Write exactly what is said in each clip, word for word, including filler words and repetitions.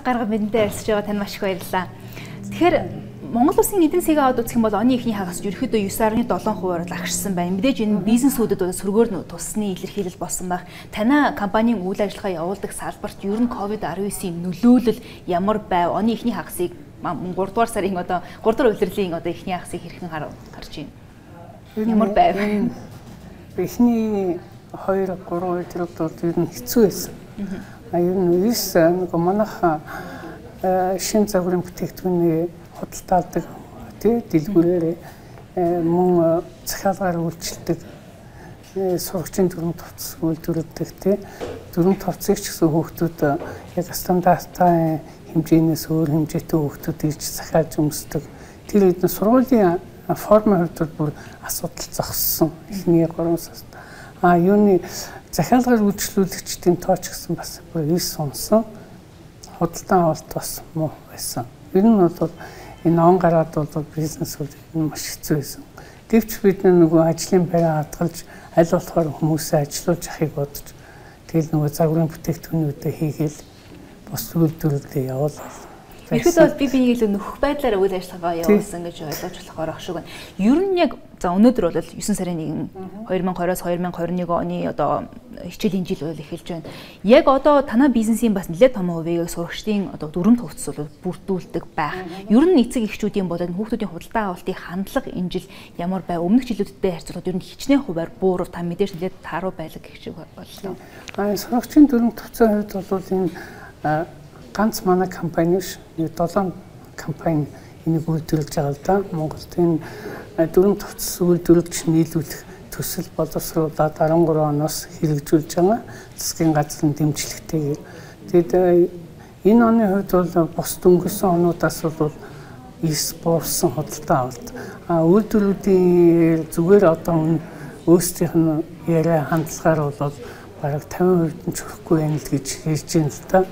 гаргаж мэдэнтэй ярилцж байгаа тань маш их баярлалаа. Тэгэхээр Монгол Улсын эдийн засгийг аваад үзэх юм бол оны эхний хагас ерөөхдөө нine point seven хувиар агшсан байна. Мэдээж энэ бизнесүүдэд сөргөөр нь тусны илэрхийлэл болсон байх. Танай компанийн үйл ажиллагаа явуулдаг салбарт ер нь ковид nineteen нөлөөлөл ямар байв? Оны эхний хагасыг three дугаар сарын одоо three дугаар улирлын одоо эхний хагасыг хэрхэн гарч байна? Ямар байв? Эхний two three өдрөд бол ер нь хэцүү байсан. А ер нь вирус нэг манайх шин загварын бүтээгдэхүүний худалдаалдаг тий дэлгүүрээр мөн захиалгаар үйлчилдэг сургачийн дүрм товц үйлдвэрлэдэг тий дүрм товцыг ч гэсэн хүүхдүүд яг стандарттай хэмжээнээс өөр хэмжээтэй хүүхдүүд ирж захиалж өмсдөг. Тэр эдгээр сургуулийн формын хувьд бүр асуудал зогссон эхний three сард. А юуны захиалгаар үйлчлүүлэгчдийн тооч гэсэн бас бүр nine унсан. Худалдан авалт бас муу байсан. Ер нь бол энэ он гараад бол бизнес үйл маш хэцүү байсан. Гэвч бид нөгөө ажлын байраа хадгалж аль болохоор хүмүүсээ ажилуулж ахыг бодож тэгэл нөгөө загварын бүтээгдэхүүнүүдээ хийгээл бос үйлдвэрлэлээ явуулаад. Ихэд бол би бинийг илүү нөхөх байдлаар үйл ажиллагаа явуулсан гэж ойлгож болохоор ах шиг байна. Ер нь яг за өнөөдөр бол nine сарын first twenty twenty-оос twenty twenty-one оны одоо хичээлийн жил үйл эхэлж байна. Яг одоо танай бизнесийн бас нэлээд том хувийг сурагчдын одоо дүрм төвцөл бол бүрдүүлдэг байх. Ер нь эцэг эхчүүдийн болоод хүүхдүүдийн худалдаа авалтын хандлага энэ жил ямар байв? Өмнөх жилүүдтэй харьцуулбал ер нь хичнээн хуваар буурав. Та мэдээж нэлээд тааруу байлаг гэх шиг боллоо. Аа сурагчдын дүрм төвцлийн хувьд бол энэ ганц манай компани ш seven компани энийг үйлдвэрлэж байгаа л да. Монголд энэ дүрм товц үйлдвэрлэгч нийлүүлэх төсөл боловсруулаад thirty-three оноос хэрэгжүүлж байгаа засгийн газрын дэмжлэгтэйгээр. Тэгэд энэ оны хувьд бол бус дөнгөсөн онуудаас бол ис буурсан худалдаа авалт. А үйлдвэрлэлүүдийн зүгээр одоо өөрсдийнх нь яриа хандлагаар бол бараг fifty percent нь чөрөхгүй байна л гэж хэлж байна л да.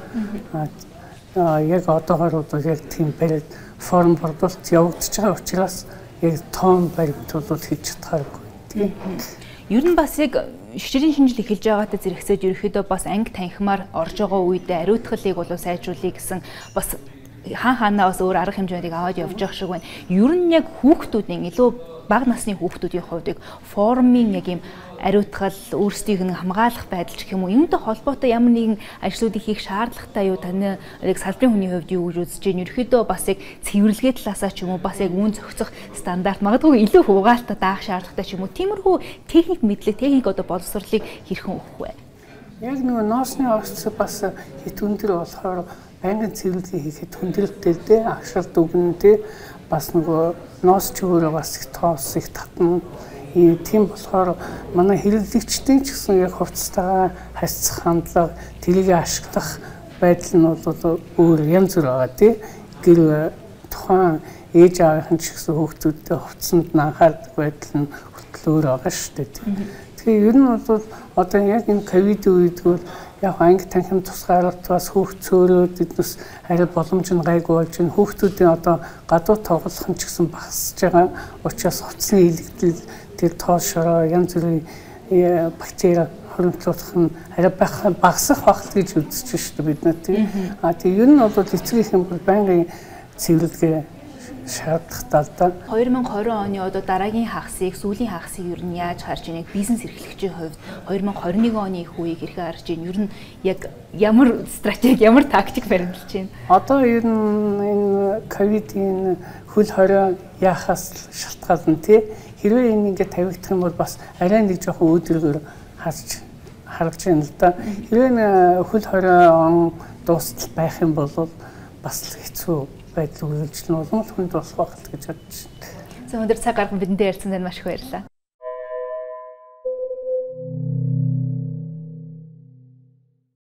А яг одоогоор бол яг тийм баримт форм борлуулалт явагдаж байгаа учраас яг том баримт бол хийж чадхааргүй тийм. Ер нь бас яг хичээлийн шинжил эхэлж байгаатай зэрэгцээж ерөөхдөө бас анги танхимаар орж байгаа үедээ ариутгалыг бол сайжруулъя гэсэн бас хаан хаанаа бас өөр арга хэмжээнийг аваад явж байгаа шиг байна. Ер нь яг хүүхдүүдийн илүү бага насны хүүхдүүдийн хувьд формын яг юм ариутгал өөрсдийг нь хамгаалах байдал гэх юм уу юунтай холбоотой ямар нэгэн ажлуудыг хийх шаардлагатай юу таны яг салбарын хүний хувьд юу гэж үзэж байна? Ерөөхдөө бас яг цэвэрлэгээ талаасаа ч юм уу бас яг үн зохицох стандарт магадгүй илүү хугаалтаа даах шаардлагатай ч юм уу тиймэрхүү техник мэдлэг техник одоо боловсролыг хэрхэн өгөх вэ? Яг нөгөө ноосны орц бас хит өндөр болохоор байнгын цэвэрлэгээ хийхэд хүндрэлтэй дээ агшрал дүгнэнтэй бас нөгөө ноос чөөрөө бас их тоос их татна. Тийм болохоор манай хэрэглэгчдийн ч гэсэн яг хувцастайгаа харьцах хандлага тэрийг ашиглах байдал нь бол өөр янз бүр байгаа тий. Гэр тухайн ээж аавынхан ч гэсэн хүүхдүүдтэй хувцсанд анхаардаг байдал нь хүртэл өөр байгаа шүү дээ. Тэгэхээр ер нь бол одоо яг энэ ковид үед бол яг анги танхим тусгаарлалтаас хүүхд цөөрөөд эднэс арай боломж нь гайгүй болж байна. Хүүхдүүдийн одоо гадуур тоглох нь ч гэсэн багасж байгаа учраас хувцсны илэгдэл тэр тоошороо янз бүрийн бактери хоригдлуулах нь арай багасах багт гэж үзэж шүү дээ бид нар тийм. А тийм ер нь бол эцгийнхэн бол байнгын цэвэрлэгээ шаардлагатай л да. twenty twenty оны одоо дараагийн хагасыг сүүлийн хагасыг ер нь яаж харж байна? Бизнес эрхлэгчийн хувьд twenty twenty-one оны их үеийг хэрхэн харж байна? Ер нь яг ямар стратеги, ямар тактик баримталж байна? Одоо ер нь энэ ковидын хөл хорой яахаас шалтгаална тий. Хэрвээ энэ ингээд тавигдах юм бол бас арай нэг жоохон өөдрөгөр харж харж байна л да. Хэрвээ хөл хорой он дуустал байх юм бол бас хэцүү байдал үргэлжлэн улам хүнд болох байх гэж бодож байна. За өнөөдөр цаг гарган бидэнтэй ярилцсан дээр маш их баярлалаа.